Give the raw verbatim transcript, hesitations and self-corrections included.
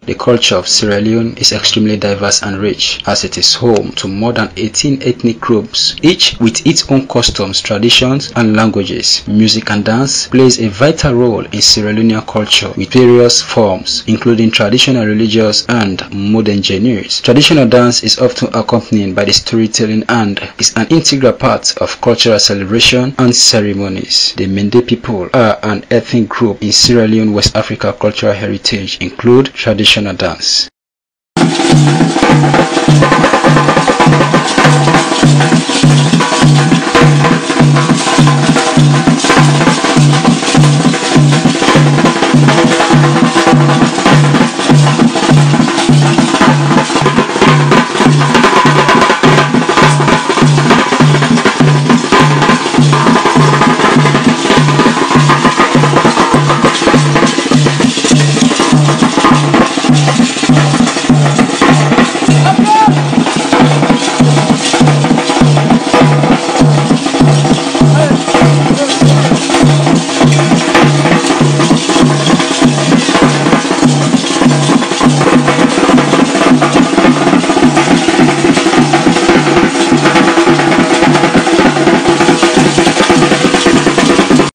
The culture of Sierra Leone is extremely diverse and rich, as it is home to more than eighteen ethnic groups, each with its own customs, traditions, and languages. Music and dance plays a vital role in Sierra Leonean culture with various forms, including traditional, religious, and modern genres. Traditional dance is often accompanied by the storytelling and is an integral part of cultural celebration and ceremonies. The Mende people are an ethnic group in Sierra Leone, West Africa. Cultural heritage include traditional dance.